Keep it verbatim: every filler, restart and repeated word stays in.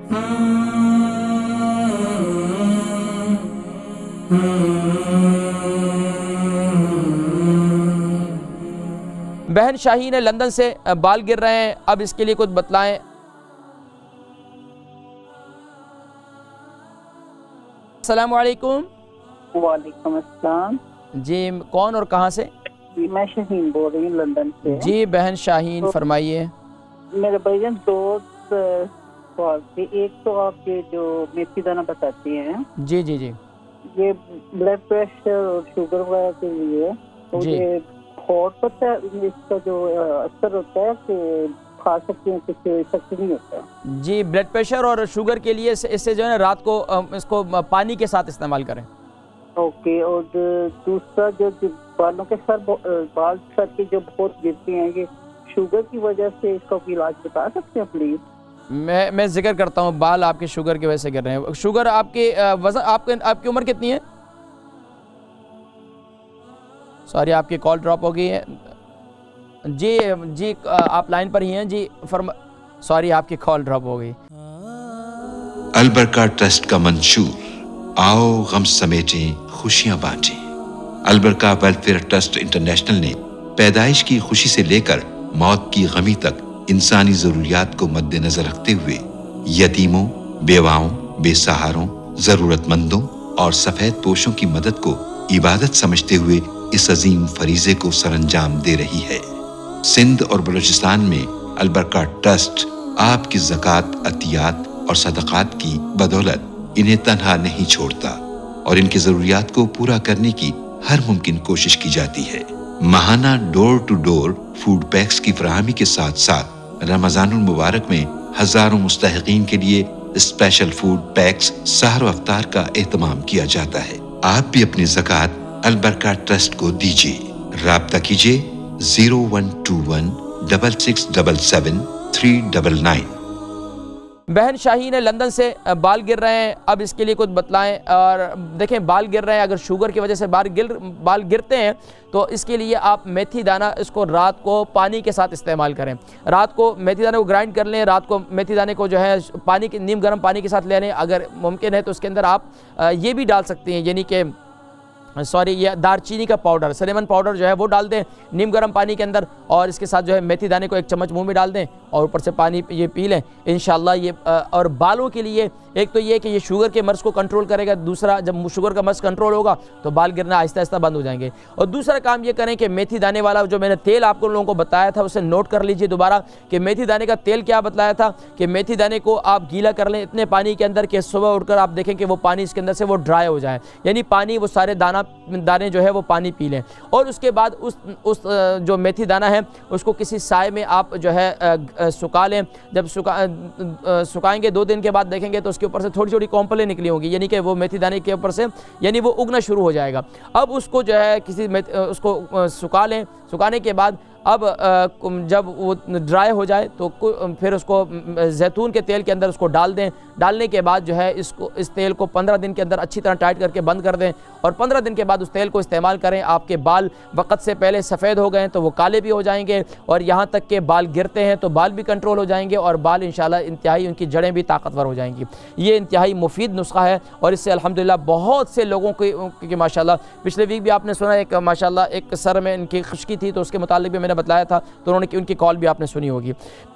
बहन शाहीन है लंदन से, बाल गिर रहे हैं, अब इसके लिए कुछ बतलाएं। अस्सलाम वालेकुम। वालेकुम अस्सलाम। जी कौन और कहाँ से? जी मैं शाहीन बोल रही हूँ लंदन से। जी बहन शाहीन तो फरमाइए। मेरे भाईजान दो सवाल थे। एक तो आप ये जो मेथी दाना बताती हैं, जी जी जी, ये ब्लड प्रेशर और शुगर वगैरह के लिए, तो ये हॉट होता है, इसका जो असर होता है कि खा सकते हैं, कुछ इफेक्ट नहीं होता? जी ब्लड प्रेशर और शुगर के लिए इससे जो है रात को इसको पानी के साथ इस्तेमाल करें। ओके। और दूसरा जो, जो बालों के सर बाल सर के जो बहुत गिरते हैं, ये शुगर की वजह से, इसका कोई इलाज बता सकते हैं प्लीज? मैं मैं जिक्र करता हूँ, बाल आपके शुगर की वजह से गिर रहे हैं। शुगर आपके वजन, आपके आपकी उम्र कितनी है? सॉरी आपकी कॉल ड्रॉप हो गई है। जी जी आप लाइन पर ही हैं जी, फरमा सॉरी आपकी कॉल ड्रॉप हो गई। अल बरका ट्रस्ट का मंशूर, आओ गम समेटें खुशियां बांटें। अल बरका वेलफेयर ट्रस्ट इंटरनेशनल ने पैदाइश की खुशी से लेकर मौत की गमी तक इंसानी जरूरियात को मद्देनजर रखते हुए यतीमों, बेवाओं, बेसहारों, जरूरतमंदों और सफेद पोशों की मदद को इबादत समझते हुए इस अजीम फरीजे को सरअंजाम दे रही है। सिंध और बलूचिस्तान में अल बरका ट्रस्ट आपकी ज़कात, अतियात और सदक़ात की बदौलत इन्हें तन्हा नहीं छोड़ता और इनकी ज़रूरियात को पूरा करने की हर मुमकिन कोशिश की जाती है। माहाना door to door food packs की फराहमी के साथ साथ रमज़ानुल मुबारक में हजारों मुस्तहिकीन के लिए स्पेशल फूड पैक्स सहर अफ्तार का एहतमाम किया जाता है। आप भी अपनी ज़कात अल बरका ट्रस्ट को दीजिए। राब्ता कीजिए zero one two one double six double seven three double nine. बहन शाहीन है लंदन से, बाल गिर रहे हैं, अब इसके लिए कुछ बतलाएं। और देखें बाल गिर रहे हैं, अगर शुगर की वजह से बाल गिर बाल गिरते हैं तो इसके लिए आप मेथी दाना इसको रात को पानी के साथ इस्तेमाल करें। रात को मेथी दाने को ग्राइंड कर लें, रात को मेथी दाने को जो है पानी के नीम गर्म पानी के साथ ले लें। अगर मुमकिन है तो उसके अंदर आप ये भी डाल सकते हैं, यानी कि सॉरी ये दारचीनी का पाउडर, सिनेमन पाउडर जो है वो डाल दें नीम गर्म पानी के अंदर, और इसके साथ जो है मेथी दाने को एक चम्मच मुंह में डाल दें और ऊपर से पानी ये पी लें इंशाल्लाह। ये और बालों के लिए एक तो ये कि ये शुगर के मर्ज़ को कंट्रोल करेगा, दूसरा जब शुगर का मर्ज़ कंट्रोल होगा तो बाल गिरना आहिस्ता आहिस्ता बंद हो जाएंगे। और दूसरा काम ये करें कि मेथी दाने वाला जो मैंने तेल आपको लोगों को बताया था उसे नोट कर लीजिए दोबारा कि मेथी दाने का तेल क्या बतलाया था कि मेथी दाने को आप गीला कर लें इतने पानी के अंदर कि सुबह उठकर आप देखें कि वो पानी इसके अंदर से वो ड्राई हो जाए, यानी पानी वो सारे दाना दाने जो है वो पानी पी लें। और उसके बाद उस उस जो मेथी दाना है उसको किसी साए में आप जो है सुखा लें। जब सुखा सुखाएंगे दो दिन के बाद देखेंगे तो उसके ऊपर से थोड़ी छोटी कॉम्पलें निकली होंगी, यानी कि वो मेथी दाने के ऊपर से यानी वो उगना शुरू हो जाएगा। अब उसको जो है किसी उसको सुखा लें। सुखाने के बाद अब जब वो ड्राई हो जाए तो फिर उसको जैतून के तेल के अंदर उसको डाल दें। डालने के बाद जो है इसको इस तेल को पंद्रह दिन के अंदर अच्छी तरह टाइट करके बंद कर दें और पंद्रह दिन के बाद उस तेल को इस्तेमाल करें। आपके बाल वक्त से पहले सफ़ेद हो गए तो वो काले भी हो जाएंगे, और यहाँ तक के बाल गिरते हैं तो बाल भी कंट्रोल हो जाएंगे और बाल इंशाल्लाह इंतहाई उनकी जड़ें भी ताकतवर हो जाएंगी। ये इंतहाई मुफीद नुस्खा है और इससे अल्हम्दुलिल्लाह बहुत से लोगों की माशाल्लाह, पिछले वीक भी आपने सुना एक माशाल्लाह एक सर में इनकी खुश्की थी तो उसके मुतालिक भी मैंने बताया था, तो उन्होंने उनकी कॉल भी आपने सुनी होगी।